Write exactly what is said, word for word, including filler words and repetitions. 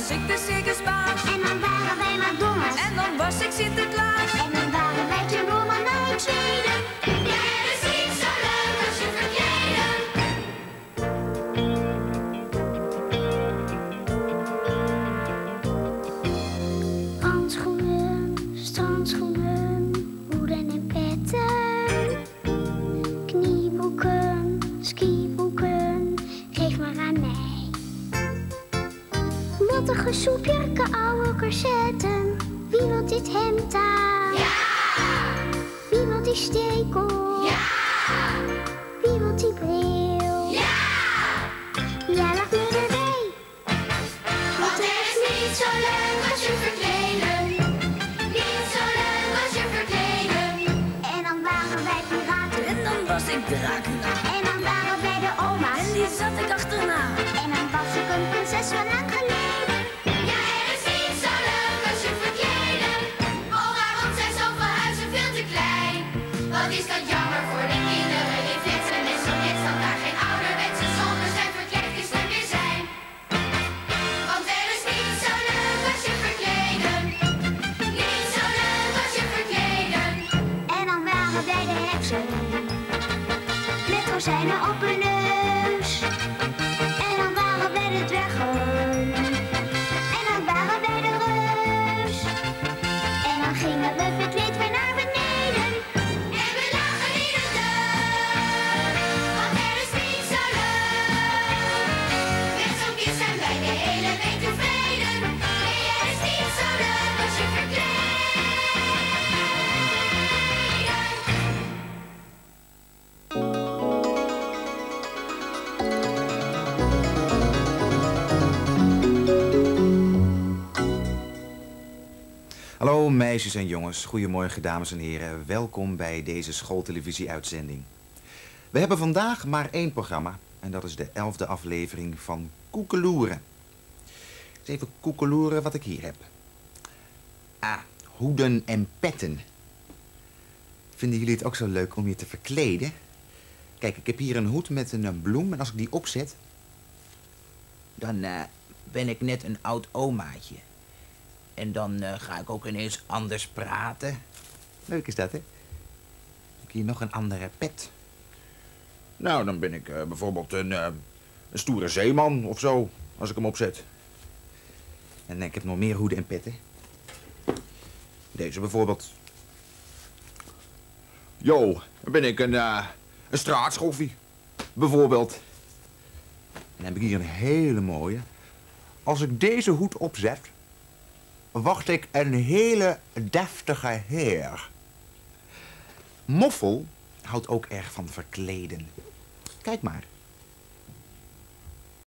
was ik de circusbaas. En dan waren wij Madonna's. En dan was ik Sinterklaas. En dan waren wij Jerome naar het Zweden. Ja, het is niet zo leuk als je verkleden. Handschoenen, strandschoenen, hoeden en petten. Knieboeken, skiboeken, geef maar aan mij. Nattige soepjurken, oude corsetten. Wie wil dit hemd aan? Ja! Wie wil die stekel? Ja! Wie wil die bril? Ja! Ja, laat me erbij. Want het is niet zo leuk als je verkleden. Niet zo leuk als je verkleden. En dan waren wij piraten. En dan was ik Dracula. En dan waren wij de oma's. En die zat ik achterna. En dan was ik een prinses van lang geleden. Ja, het is niet zo leuk als je verkleden. Oh, waarom zijn zoveel huizen veel te klein? Wat is dat jammer voor de kinderen die flitsen en zo net dat daar geen ouderwetse zolders en verkleedkisten meer zijn. Want het is niet zo leuk als je verkleden. Niet zo leuk als je verkleden. En dan waren wij de heksen. Met rozijnen op hun neus. En dan waren wij de dwergen. En dan waren wij de reus. En dan gingen we verkleed weer naar beneden. En we lagen in de deuk. Want het is niet zo leuk. Met zo'n kind zijn wij de hele week tevreden. Nee, het is niet zo leuk als je verkleden. Hallo meisjes en jongens, goedemorgen dames en heren. Welkom bij deze schooltelevisie-uitzending. We hebben vandaag maar één programma en dat is de elfde aflevering van Koekeloeren. Eens even koekeloeren wat ik hier heb. Ah, hoeden en petten. Vinden jullie het ook zo leuk om je te verkleden? Kijk, ik heb hier een hoed met een, een bloem en als ik die opzet, dan uh, ben ik net een oud omaatje. En dan uh, ga ik ook ineens anders praten. Leuk is dat, hè? Heb ik hier nog een andere pet? Nou, dan ben ik uh, bijvoorbeeld een, uh, een stoere zeeman of zo, als ik hem opzet. En ik heb nog meer hoeden en petten. Deze bijvoorbeeld. Yo, dan ben ik een, uh, een straatschoffie, bijvoorbeeld. En dan heb ik hier een hele mooie. Als ik deze hoed opzet, word ik een hele deftige heer. Moffel houdt ook erg van verkleden. Kijk maar.